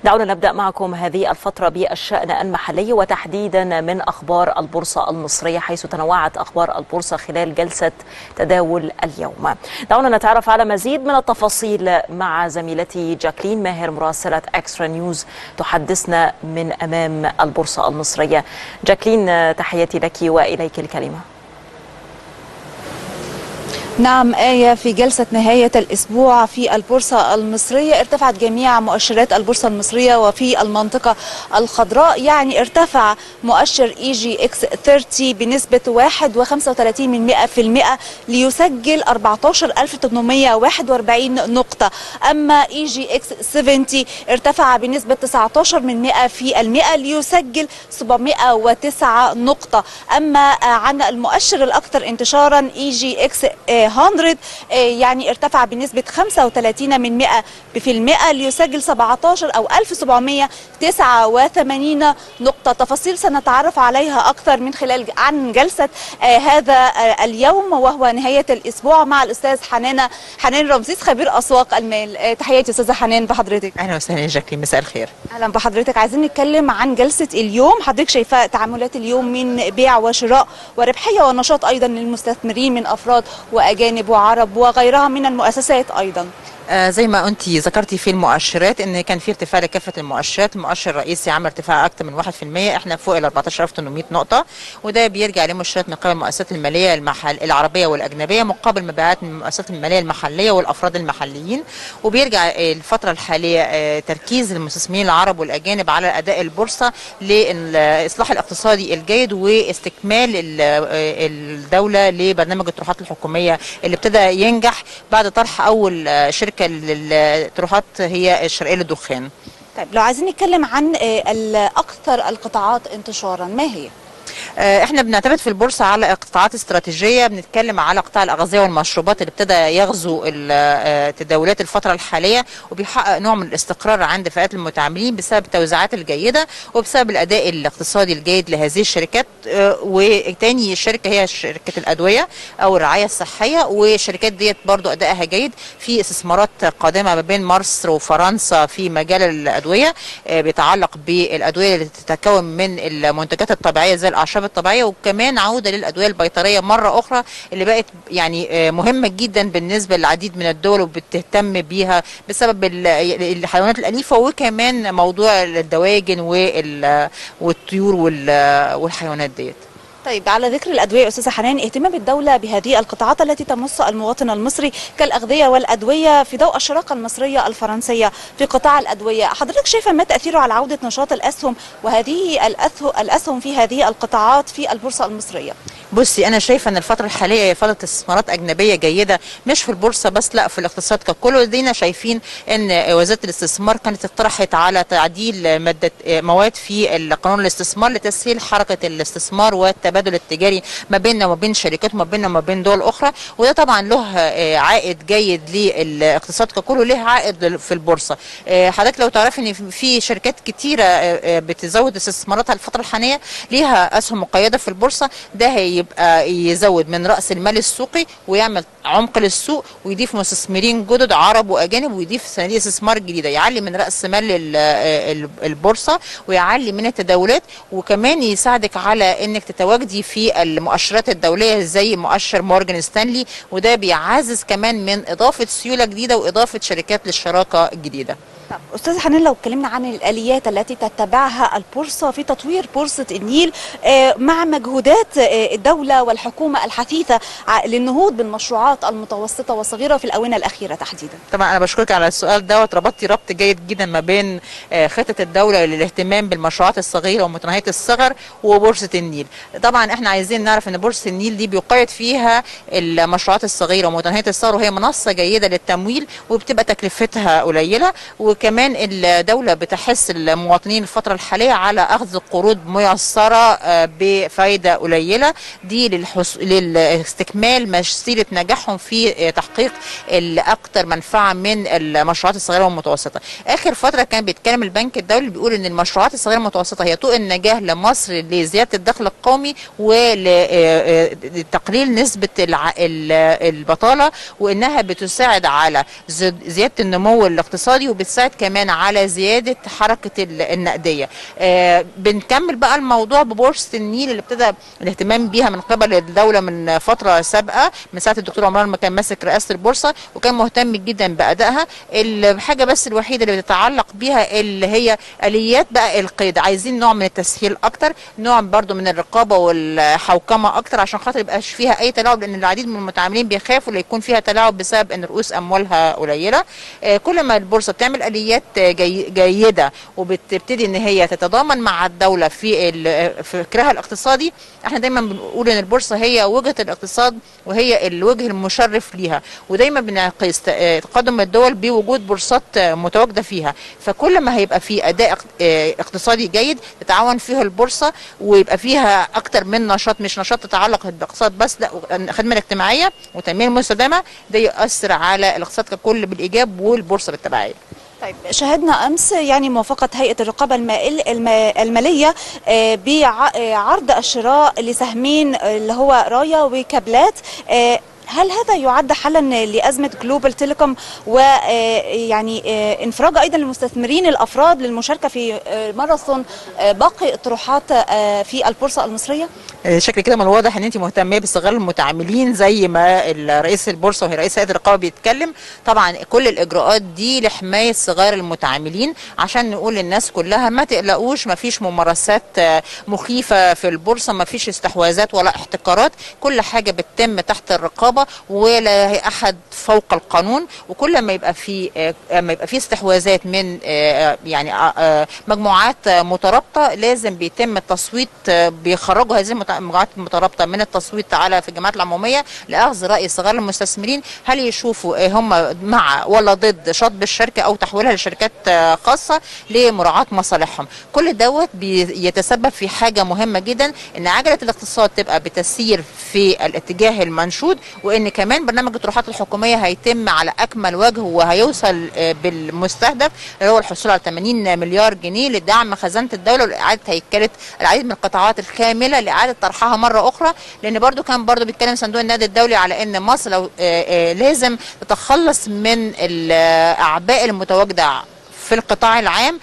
دعونا نبدأ معكم هذه الفترة بالشأن المحلي وتحديدا من أخبار البورصة المصرية، حيث تنوعت أخبار البورصة خلال جلسة تداول اليوم. دعونا نتعرف على مزيد من التفاصيل مع زميلتي جاكلين ماهر مراسلة إكسترا نيوز تحدثنا من أمام البورصة المصرية. جاكلين، تحياتي لك وإليك الكلمة. نعم آية، في جلسة نهاية الأسبوع في البورصة المصرية ارتفعت جميع مؤشرات البورصة المصرية، وفي المنطقة الخضراء يعني ارتفع مؤشر EGX 30 بنسبة 1.35% ليسجل 14841 نقطة. أما EGX 70 ارتفع بنسبة 19% ليسجل 709 نقطة. أما عن المؤشر الأكثر انتشارا EGX 100 يعني ارتفع بنسبة 35% ليسجل 17 أو 1789 نقطة. تفاصيل سنتعرف عليها أكثر من خلال جلسة هذا اليوم وهو نهاية الأسبوع مع الأستاذ حنان رمسيس خبير أسواق المال. تحياتي أستاذة حنان بحضرتك. أهلا وسهلا جاكلين، مساء الخير. أهلا بحضرتك. عايزين نتكلم عن جلسة اليوم. حضرتك شايفة تعاملات اليوم من بيع وشراء وربحية ونشاط أيضا للمستثمرين من أفراد وأجانب وعرب وغيرها من المؤسسات أيضا؟ زي ما أنت ذكرتي في المؤشرات ان كان في ارتفاع لكافه المؤشرات. المؤشر الرئيسي عمل ارتفاع اكثر من 1%، احنا فوق ال 14800 نقطه، وده بيرجع لمؤشرات من قبل المؤسسات الماليه العربيه والاجنبيه مقابل مبيعات من المؤسسات الماليه المحليه والافراد المحليين. وبيرجع الفتره الحاليه تركيز المستثمرين العرب والاجانب على اداء البورصه للاصلاح الاقتصادي الجيد واستكمال الدوله لبرنامج الطروحات الحكوميه اللي ابتدى ينجح بعد طرح اول شركه الطروحات هي الشرقيه للدخان. طيب لو عايزين نتكلم عن اكثر القطاعات انتشارا، ما هي؟ احنا بنعتمد في البورصه على قطاعات استراتيجيه. بنتكلم على قطاع الاغذيه والمشروبات اللي ابتدى يغزو التداولات الفتره الحاليه، وبيحقق نوع من الاستقرار عند فئات المتعاملين بسبب التوزيعات الجيده وبسبب الاداء الاقتصادي الجيد لهذه الشركات. وتاني شركه هي شركه الادويه او الرعايه الصحيه، والشركات ديت برضو ادائها جيد. في استثمارات قادمه ما بين مصر وفرنسا في مجال الادويه بيتعلق بالادويه اللي تتكون من المنتجات الطبيعيه زي الاعشاب الطبيعيه، وكمان عوده للادويه البيطريه مره اخرى اللي بقت يعني مهمه جدا بالنسبه للعديد من الدول وبتهتم بيها بسبب الحيوانات الاليفه، وكمان موضوع الدواجن والطيور والحيوانات ديت. طيب على ذكر الأدوية أستاذة حنان، اهتمام الدولة بهذه القطاعات التي تمس المواطن المصري كالأغذية والأدوية في ضوء الشراكة المصرية الفرنسية في قطاع الأدوية، حضرتك شايفة ما تأثيره على عودة نشاط الأسهم وهذه الأسهم في هذه القطاعات في البورصة المصرية؟ بصي، أنا شايفة أن الفترة الحالية هي فترة استثمارات أجنبية جيدة، مش في البورصة بس، لا في الاقتصاد ككل. ودينا شايفين أن وزارة الاستثمار كانت اقترحت على تعديل مواد في قانون الاستثمار لتسهيل حركة الاستثمار والتبادل التجاري ما بيننا وما بين شركات وما بيننا وما بين دول أخرى، وده طبعا له عائد جيد للاقتصاد ككل وله عائد في البورصة. حضرتك لو تعرفي أن في شركات كتيرة بتزود استثماراتها الفترة الحالية ليها أسهم مقيدة في البورصة، ده يبقى يزود من رأس المال السوقي ويعمل عمق للسوق ويضيف مستثمرين جدد عرب وأجانب ويضيف صناديق استثمار جديدة، يعلي من رأس مال البورصة ويعلي من التداولات، وكمان يساعدك على انك تتواجدي في المؤشرات الدولية زي مؤشر مورجان ستانلي، وده بيعزز كمان من إضافة سيولة جديدة وإضافة شركات للشراكة الجديدة. أستاذ حنان، لو اتكلمنا عن الآليات التي تتبعها البورصة في تطوير بورصة النيل مع مجهودات الدولة والحكومة الحثيثة للنهوض بالمشروعات المتوسطة والصغيرة في الآونة الأخيرة تحديدا. طبعا أنا بشكرك على السؤال دوت، ربطتي ربط جيد جدا ما بين خطة الدولة للاهتمام بالمشروعات الصغيرة ومتناهية الصغر وبورصة النيل. طبعا احنا عايزين نعرف ان بورصة النيل دي بيقيد فيها المشروعات الصغيرة ومتناهية الصغر، وهي منصة جيدة للتمويل وبتبقى تكلفتها قليلة، وكمان الدولة بتحث المواطنين الفترة الحالية على أخذ قروض ميسرة بفايدة قليلة دي لاستكمال مسيرة نجاحهم في تحقيق الأكثر منفعة من المشروعات الصغيرة والمتوسطة. آخر فترة كان بيتكلم البنك الدولي بيقول إن المشروعات الصغيرة والمتوسطة هي طوق النجاح لمصر لزيادة الدخل القومي ولتقليل نسبة البطالة، وإنها بتساعد على زيادة النمو الاقتصادي وبتساعد كمان على زياده حركه النقديه. بنكمل بقى الموضوع ببورصه النيل اللي ابتدى الاهتمام بيها من قبل الدوله من فتره سابقه، من ساعه الدكتور عمران ما كان ماسك رئاسه البورصه، وكان مهتم جدا بادائها. الحاجه بس الوحيده اللي بتتعلق بيها اللي هي اليات بقى القيد، عايزين نوع من التسهيل اكتر، نوع برضو من الرقابه والحوكمه اكتر، عشان خاطر يبقاش فيها اي تلاعب، لان العديد من المتعاملين بيخافوا يكون فيها تلاعب بسبب ان رؤوس اموالها قليله. كل ما البورصه بتعمل اليات جيده وبتبتدي ان هي تتضامن مع الدوله في فكرها الاقتصادي، احنا دايما بنقول ان البورصه هي وجهه الاقتصاد وهي الوجه المشرف ليها، ودايما بنقيس تقدم الدول بوجود بورصات متواجده فيها. فكل ما هيبقى في اداء اقتصادي جيد تتعاون فيه البورصه، ويبقى فيها اكتر من نشاط، مش نشاط تتعلق بالاقتصاد بس، لا، الخدمه الاجتماعيه والتنميه المستدامه، ده يؤثر على الاقتصاد ككل بالايجاب والبورصه بالتبعيه. طيب، شاهدنا امس يعني موافقه هيئه الرقابه الماليه بعرض الشراء لسهمين اللي هو رايا وكابلات. هل هذا يعد حلا لأزمة جلوبال تيليكوم، ويعني انفراج أيضا للمستثمرين الأفراد للمشاركة في ماراثون باقي الطروحات في البورصة المصرية؟ شكل كده من الواضح ان انت مهتمه باستغلال المتعاملين زي ما رئيس البورصه وهي رئيس هيئه الرقابه بيتكلم. طبعا كل الاجراءات دي لحمايه صغار المتعاملين، عشان نقول للناس كلها ما تقلقوش، ما فيش ممارسات مخيفه في البورصه، ما فيش استحواذات ولا احتكارات، كل حاجه بتتم تحت الرقابه ولا احد فوق القانون. وكل ما يبقى في استحواذات من يعني مجموعات مترابطه، لازم بيتم التصويت، بيخرجوا هذه المجموعات المترابطه من التصويت في الجمعيات العموميه لاخذ راي صغار المستثمرين، هل يشوفوا هم مع ولا ضد شطب الشركه او تحويلها لشركات خاصه لمراعاه مصالحهم. كل دوت بيتسبب في حاجه مهمه جدا، ان عجله الاقتصاد تبقى بتسير في الاتجاه المنشود، وان كمان برنامج الطروحات الحكوميه هيتم على اكمل وجه، وهيوصل بالمستهدف اللي هو الحصول على 80 مليار جنيه لدعم خزانه الدوله ولاعاده هيكله العديد من القطاعات الخامله لاعاده طرحها مره اخرى. لان كان بيتكلم صندوق النقد الدولي على ان مصر لو لازم تتخلص من الاعباء المتواجده في القطاع العام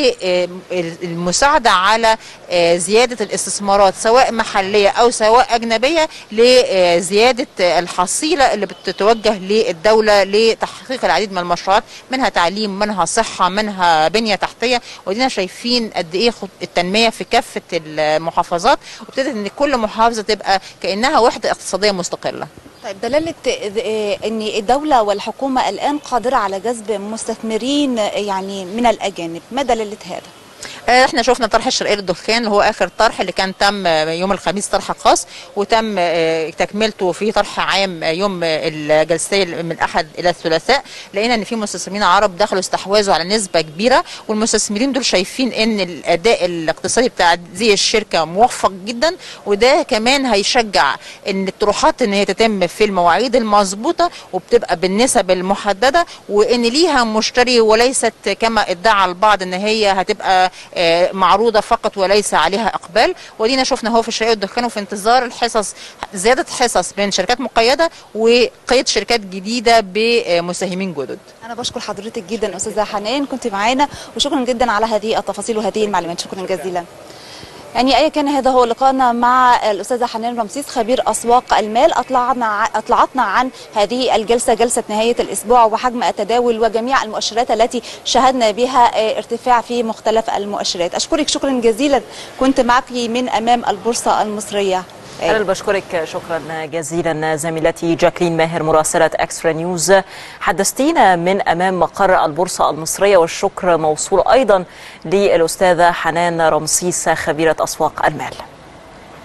للمساعدة على زيادة الاستثمارات سواء محلية أو سواء أجنبية، لزيادة الحصيلة اللي بتتوجه للدولة لتحقيق العديد من المشروعات، منها تعليم، منها صحة، منها بنية تحتية. ودينا شايفين قد إيه التنمية في كافة المحافظات، وابتدت إن كل محافظة تبقى كأنها وحدة اقتصادية مستقلة. طيب، دلالة أن الدولة والحكومة الآن قادرة على جذب مستثمرين يعني من الأجانب، ما دلالة هذا؟ احنا شفنا طرح الشرقيه للدخان اللي هو اخر طرح، اللي كان تم يوم الخميس طرح خاص، وتم تكملته في طرح عام يوم الجلسه من الاحد الى الثلاثاء. لقينا ان في مستثمرين عرب دخلوا استحوذوا على نسبه كبيره، والمستثمرين دول شايفين ان الاداء الاقتصادي بتاع هذه الشركه موفق جدا، وده كمان هيشجع ان الطروحات ان هي تتم في المواعيد المظبوطه وبتبقى بالنسب المحدده، وان ليها مشتري وليست كما ادعى البعض ان هي هتبقى معروضه فقط وليس عليها اقبال. ودينا شفنا هو في الشرقيه والدخان، وفي انتظار الحصص، زياده حصص بين شركات مقيده وقيد شركات جديده بمساهمين جدد. انا بشكر حضرتك جدا استاذه حنان، كنت معانا، وشكرا جدا على هذه التفاصيل وهذه المعلومات، شكرا جزيلا. يعني أي كان هذا هو لقاءنا مع الأستاذة حنان رمسيس خبير أسواق المال. أطلعتنا عن هذه الجلسة، جلسة نهاية الأسبوع، وحجم التداول وجميع المؤشرات التي شاهدنا بها ارتفاع في مختلف المؤشرات. أشكرك شكرا جزيلا، كنت معك من أمام البورصة المصرية. أنا بشكرك شكرا جزيلا زميلتي جاكلين ماهر مراسلة إكسترا نيوز، حدثتينا من أمام مقر البورصة المصرية، والشكر موصول أيضا للأستاذة حنان رمسيس خبيرة أسواق المال.